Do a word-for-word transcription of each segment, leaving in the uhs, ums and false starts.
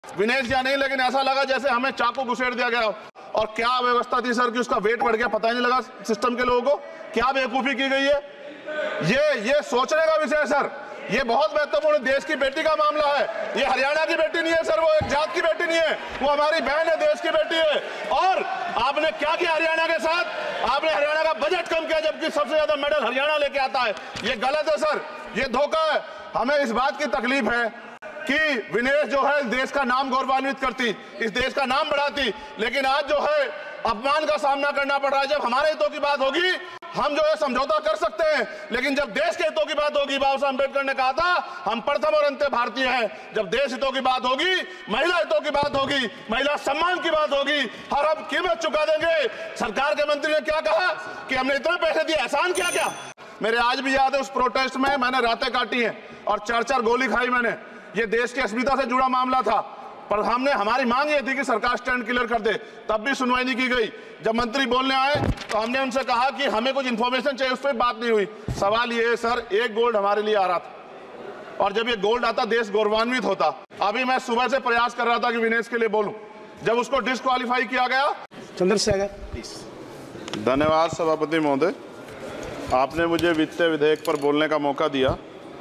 विनेश या नहीं, लेकिन ऐसा लगा जैसे हमें चाकू घुसेड़ दिया गया। और क्या व्यवस्था थी सर कि उसका वेट बढ़ गया, पता ही नहीं लगा सिस्टम के लोगों को। क्या बेवकूफी की गई है, ये ये सोचने का विषय है सर। ये बहुत महत्वपूर्ण, देश की बेटी का मामला है। ये हरियाणा की बेटी नहीं है सर, वो एक जात की बेटी नहीं है, वो हमारी बहन है, देश की बेटी है। और आपने क्या किया हरियाणा के साथ? आपने हरियाणा का बजट कम किया, जबकि सबसे ज्यादा मेडल हरियाणा लेके आता है। ये गलत है सर, ये धोखा है। हमें इस बात की तकलीफ है कि विनेश जो है देश का नाम गौरवान्वित करती, इस देश का नाम बढ़ाती, लेकिन आज जो है अपमान का सामना करना पड़ रहा है। जब हमारे हितों की बात होगी हम जो है समझौता कर सकते हैं, लेकिन जब देश के हितों की बात होगी, बाबा साहब अम्बेडकर ने कहा था हम प्रथम और अंत्य भारतीय हैं। जब देश हितों की बात होगी, महिला हितों की बात होगी, महिला सम्मान की बात होगी, हर हम कीमत चुका देंगे। सरकार के मंत्री ने क्या कहा कि हमने इतने पैसे दिए, एहसान किया क्या? मेरे आज भी याद है उस प्रोटेस्ट में मैंने रातें काटी हैं और चार चार गोली खाई मैंने। ये देश की अस्मिता से जुड़ा मामला था, पर हमने हमारी मांग ये थी कि सरकार स्टैंड क्लियर कर दे, तब भी सुनवाई नहीं की गई। जब मंत्री बोलने आए तो हमने उनसे कहा कि हमें कुछ इन्फॉर्मेशन चाहिए, उस पर बात नहीं हुई। सवाल ये है सर, एक गोल्ड हमारे लिए आ रहा था और जब ये गोल्ड आता देश गौरवान्वित होता। अभी मैं सुबह से प्रयास कर रहा था कि विनेश के लिए बोलूं, जब उसको डिस्क्वालीफाई किया गया। चंद्रशेखर प्लीज। धन्यवाद सभापति महोदय, आपने मुझे वित्तीय विधेयक पर बोलने का मौका दिया।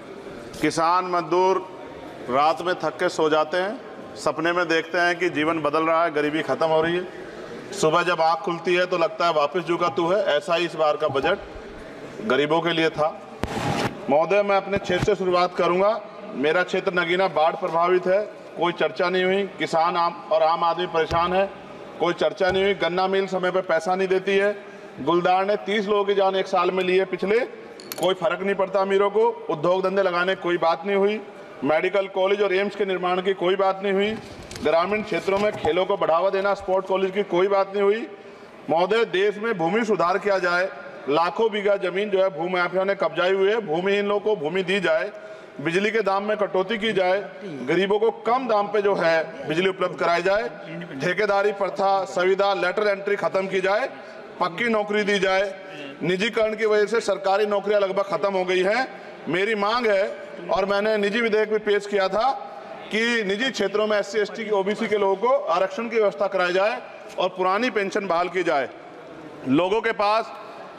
किसान मजदूर रात में थक के सो जाते हैं, सपने में देखते हैं कि जीवन बदल रहा है, गरीबी खत्म हो रही है। सुबह जब आँख खुलती है तो लगता है वापस जो का तू है। ऐसा ही इस बार का बजट गरीबों के लिए था। महोदय, मैं अपने क्षेत्र से शुरुआत करूंगा। मेरा क्षेत्र नगीना बाढ़ प्रभावित है, कोई चर्चा नहीं हुई। किसान आम और आम आदमी परेशान है, कोई चर्चा नहीं हुई। गन्ना मिल समय पर पैसा नहीं देती है। गुलदार ने तीस लोगों की जान एक साल में ली है पिछले, कोई फर्क नहीं पड़ता अमीरों को। उद्योग धंधे लगाने कोई बात नहीं हुई। मेडिकल कॉलेज और एम्स के निर्माण की कोई बात नहीं हुई। ग्रामीण क्षेत्रों में खेलों को बढ़ावा देना, स्पोर्ट कॉलेज की कोई बात नहीं हुई। महोदय, देश में भूमि सुधार किया जाए, लाखों बीघा जमीन जो है भूमाफिया ने कब्जाई हुई है, भूमिहीन लोगों को भूमि दी जाए। बिजली के दाम में कटौती की जाए, गरीबों को कम दाम पे जो है बिजली उपलब्ध कराई जाए। ठेकेदारी प्रथा, संविदा, लेटर एंट्री खत्म की जाए, पक्की नौकरी दी जाए। निजीकरण की वजह से सरकारी नौकरियां लगभग खत्म हो गई हैं। मेरी मांग है, और मैंने निजी विधेयक भी पेश किया था, कि निजी क्षेत्रों में एस सी एस टी की ओबीसी के लोगों को आरक्षण की व्यवस्था कराई जाए और पुरानी पेंशन बहाल की जाए। लोगों के पास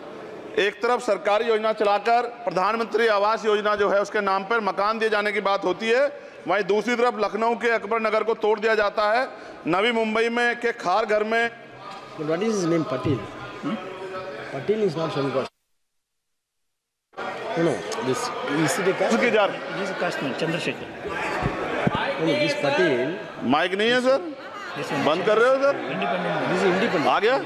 एक तरफ सरकारी योजना चलाकर प्रधानमंत्री आवास योजना जो है उसके नाम पर मकान दिए जाने की बात होती है, वहीं दूसरी तरफ लखनऊ के अकबर नगर को तोड़ दिया जाता है। नवी मुंबई में के खार घर में What is his name? Patil. Hmm? Patil is not Shankar. No, no. This is it a caste? उसकी जा He is a caste man, Chandrasekhar. No, no. This Patil. Mike नहीं है सर, बंद कर रहे हो sir? Independent. This is independent. आ गया।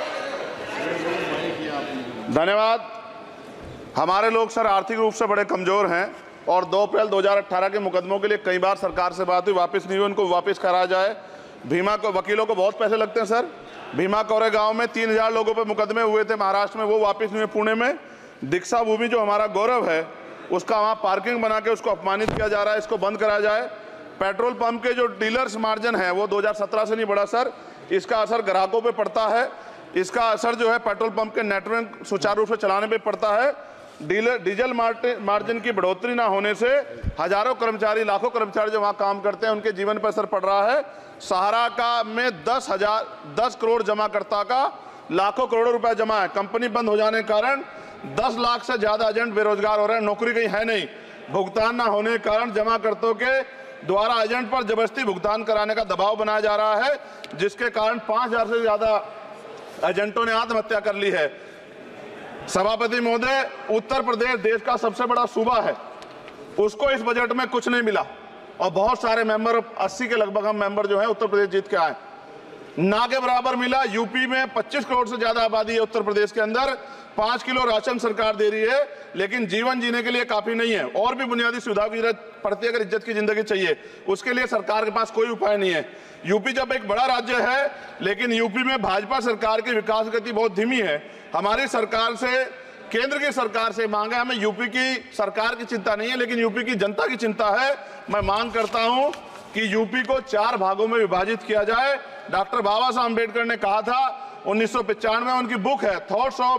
धन्यवाद। हमारे लोग सर आर्थिक रूप से बड़े कमजोर हैं और दो अप्रैल दो हज़ार अठारह के मुकदमों के लिए कई बार सरकार से बात हुई, वापस नहीं हुई। उनको वापस कराया जाए। भीमा को वकीलों को बहुत पैसे लगते हैं सर। भीमा कोरे गांव में तीन हजार लोगों पे मुकदमे हुए थे महाराष्ट्र में, वो वापस नहीं हुए। पुणे में दीक्षा भूमि जो हमारा गौरव है उसका वहाँ पार्किंग बना के उसको अपमानित किया जा रहा है, इसको बंद कराया जाए। पेट्रोल पंप के जो डीलर्स मार्जिन है वो दो हज़ार सत्रह से नहीं बढ़ा सर, इसका असर ग्राहकों पे पड़ता है। इसका असर जो है पेट्रोल पंप के नेटवर्क सुचारू रूप से चलाने पे पड़ता है। डीलर डीजल मार्जिन की बढ़ोतरी ना होने से हजारों कर्मचारी, लाखों कर्मचारी जो वहाँ काम करते हैं उनके जीवन पर असर पड़ रहा है। सहारा का में दस हजार दस करोड़ जमाकर्ता का लाखों करोड़ों रुपए जमा है। कंपनी बंद हो जाने के कारण दस लाख से ज्यादा एजेंट बेरोजगार हो रहे हैं, नौकरी कहीं है नहीं। भुगतान ना होने के कारण जमाकर्ताओं के द्वारा एजेंट पर जबरदस्ती भुगतान कराने का दबाव बनाया जा रहा है, जिसके कारण पांच हजार से ज्यादा एजेंटों ने आत्महत्या कर ली है। सभापति महोदय, उत्तर प्रदेश देश का सबसे बड़ा सूबा है, उसको इस बजट में कुछ नहीं मिला और बहुत सारे मेंबर, अस्सी के लगभग हम मेंबर जो है उत्तर प्रदेश जीत के आए, ना के बराबर मिला। यूपी में पच्चीस करोड़ से ज्यादा आबादी है उत्तर प्रदेश के अंदर, पांच किलो राशन सरकार दे रही है, लेकिन जीवन जीने के लिए काफी नहीं है। और भी बुनियादी सुविधाओं की जरूरत पड़ती है। अगर इज्जत की जिंदगी चाहिए उसके लिए सरकार के पास कोई उपाय नहीं है। यूपी जब एक बड़ा राज्य है, लेकिन यूपी में भाजपा सरकार की विकास गति बहुत धीमी है। हमारी सरकार से, केंद्र की सरकार से मांग है, हमें यूपी की सरकार की चिंता नहीं है, लेकिन यूपी की जनता की चिंता है। मैं मांग करता हूं कि यूपी को चार भागों में विभाजित किया जाए। डॉक्टर बाबा साहब अम्बेडकर ने कहा था, उन्नीस सौ पचानवे में उनकी बुक है थॉट्स ऑफ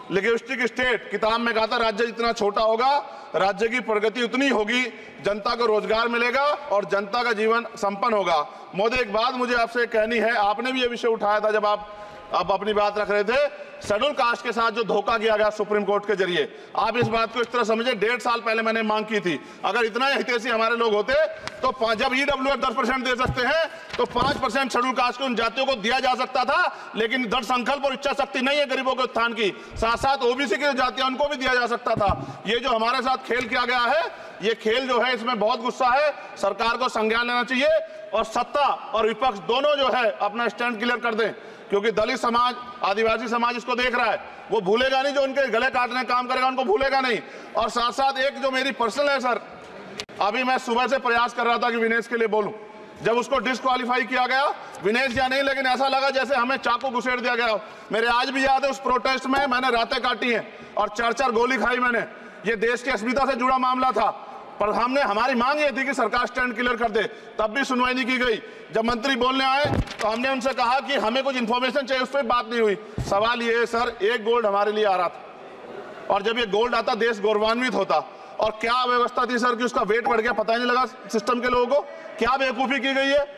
लिंग्विस्टिक स्टेट, किताब में कहा था राज्य जितना छोटा होगा राज्य की प्रगति उतनी होगी, जनता को रोजगार मिलेगा और जनता का जीवन संपन्न होगा। मोदी, एक बात मुझे आपसे कहनी है, आपने भी ये विषय उठाया था जब आप आप अपनी बात रख रहे थे, शेड्यूल कास्ट के साथ जो धोखा किया गया सुप्रीम कोर्ट के जरिए, आप इस बात को इस तरह समझे, डेढ़ साल पहले मैंने मांग की थी, अगर इतना हितैषी हमारे लोग होते तो जब ईडब्ल्यू एफ दस परसेंट दे सकते हैं तो पांच परसेंट शेड्यूल कास्ट को उन जातियों को दिया जा सकता था, लेकिन दृढ़ संकल्प और इच्छा शक्ति नहीं है गरीबों के उत्थान की, साथ साथ ओबीसी की जातियां उनको भी दिया जा सकता था। ये जो हमारे साथ खेल किया गया है, ये खेल जो है इसमें बहुत गुस्सा है, सरकार को संज्ञान लेना चाहिए और सत्ता और विपक्ष दोनों जो है अपना स्टैंड क्लियर कर दें, क्योंकि दलित समाज, आदिवासी समाज इसको देख रहा है, वो भूलेगा नहीं, जो उनके गले काटने का काम करेगा उनको भूलेगा नहीं। और साथ साथ एक जो मेरी पर्सनल है सर, अभी मैं सुबह से प्रयास कर रहा था कि विनेश के लिए बोलूं, जब उसको डिस्क्वालीफाई किया गया, विनेश या नहीं, लेकिन ऐसा लगा जैसे हमें चाकू घुसेड़ दिया गया। मेरे आज भी याद है उस प्रोटेस्ट में मैंने रातें काटी हैं और चार चार गोली खाई मैंने। ये देश की अस्मिता से जुड़ा मामला था, पर हमने हमारी मांग ये थी कि सरकार स्टैंड क्लियर कर दे, तब भी सुनवाई नहीं की गई। जब मंत्री बोलने आए तो हमने उनसे कहा कि हमें कुछ इंफॉर्मेशन चाहिए, उस पर बात नहीं हुई। सवाल ये है सर, एक गोल्ड हमारे लिए आ रहा था और जब ये गोल्ड आता देश गौरवान्वित होता, और क्या व्यवस्था थी सर कि उसका वेट बढ़ गया, पता ही नहीं लगा सिस्टम के लोगों को, क्या बेवकूफी की गई है।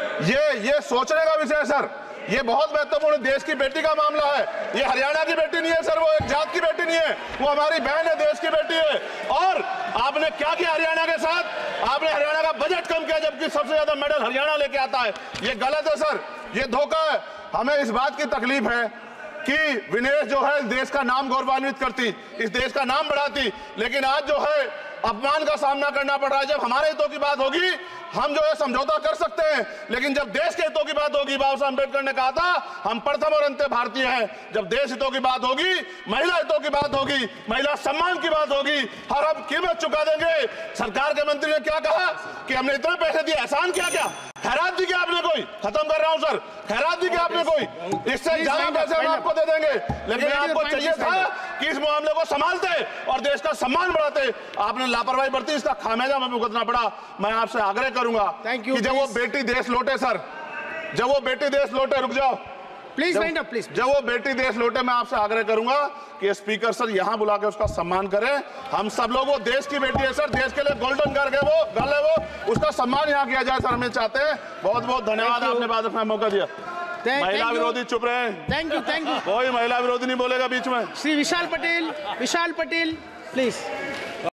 ये ये सोचने का विषय है सर, ये बहुत महत्वपूर्ण, देश की बेटी का मामला है। ये हरियाणा की बेटी नहीं है सर, वो एक जात की बेटी नहीं है, वो हमारी बहन है, देश की बेटी है। और आपने क्या किया हरियाणा के साथ, आपने हरियाणा का बजट कम किया, जबकि सबसे ज्यादा मेडल हरियाणा लेके आता है। ये गलत है सर, ये धोखा है। हमें इस बात की तकलीफ है कि विनेश जो है देश का नाम गौरवान्वित करती, इस देश का नाम बढ़ाती, लेकिन आज जो है अपमान का सामना करना पड़ रहा है। जब हमारे हितों की बात होगी हम जो है समझौता कर सकते हैं, लेकिन जब देश के हितों की बात होगी, बाबा साहब अम्बेडकर ने कहा था हम प्रथम और अंत्य भारतीय हैं। जब देश हितों की बात होगी, महिला हितों की बात होगी, महिला सम्मान की बात होगी, हर हम कीमत चुका देंगे। सरकार के मंत्री ने क्या कहा कि हमने इतने पैसे दिए, एहसान किया, क्या खैरात दी क्या आपने कोई, खत्म कर रहा हूं सर, खैरात दी क्या आपने कोई, इससे ज्यादा पैसे हम आपको दे देंगे। लेकिन आपको चाहिए था कि इस मामले को संभालते और देश का सम्मान बढ़ाते, आपने लापरवाही बरती, इसका खामियाजा हमें भुगतना पड़ा। मैं आपसे आग्रह करूंगा कि जब वो बेटी देश लौटे सर, जब वो बेटी देश लौटे, रुक जाओ प्लीज वाइंड अप प्लीज, जब वो बेटी देश लौटे, मैं आपसे आग्रह करूंगा कि स्पीकर सर यहां बुला के उसका सम्मान करें। हम सब लोग, वो देश की बेटी है सर, देश के लिए गोल्डन गर्ल है वो, गर्ल है वो, उसका सम्मान यहां किया जाए सर, हमें चाहते हैं। बहुत बहुत धन्यवाद, आपने बात रखने का मौका दिया। महिला विरोधी चुप रहे, थैंक यू थैंक यू, कोई महिला विरोधी नहीं बोलेगा बीच में। श्री विशाल पटेल, विशाल पटेल प्लीज।